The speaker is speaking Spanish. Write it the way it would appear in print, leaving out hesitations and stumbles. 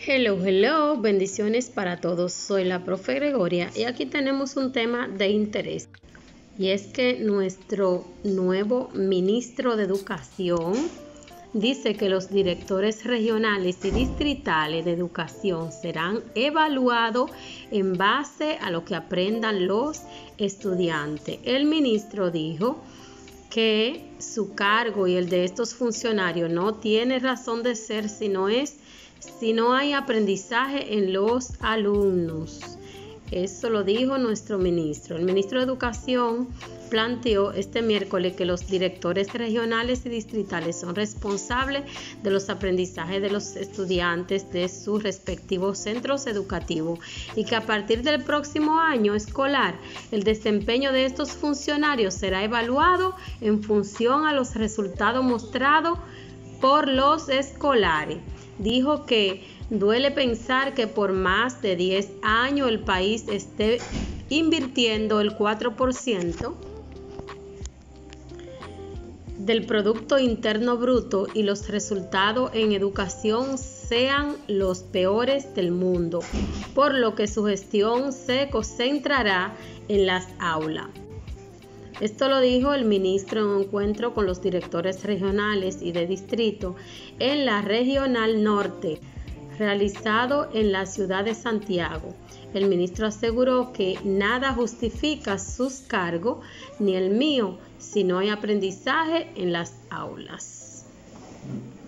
Hello, bendiciones para todos. Soy la profe Gregoria y aquí tenemos un tema de interés. Y es que nuestro nuevo ministro de Educación dice que los directores regionales y distritales de educación serán evaluados en base a lo que aprendan los estudiantes. El ministro dijo que su cargo y el de estos funcionarios no tiene razón de ser si no hay aprendizaje en los alumnos. Eso lo dijo nuestro ministro. El ministro de Educación planteó este miércoles que los directores regionales y distritales son responsables de los aprendizajes de los estudiantes de sus respectivos centros educativos y que a partir del próximo año escolar el desempeño de estos funcionarios será evaluado en función a los resultados mostrados por los escolares. Dijo que duele pensar que por más de 10 años el país esté invirtiendo el 4% del Producto Interno Bruto y los resultados en educación sean los peores del mundo, por lo que su gestión se concentrará en las aulas. Esto lo dijo el ministro en un encuentro con los directores regionales y de distrito en la Regional Norte, realizado en la ciudad de Santiago. El ministro aseguró que nada justifica sus cargos, ni el mío, si no hay aprendizaje en las aulas.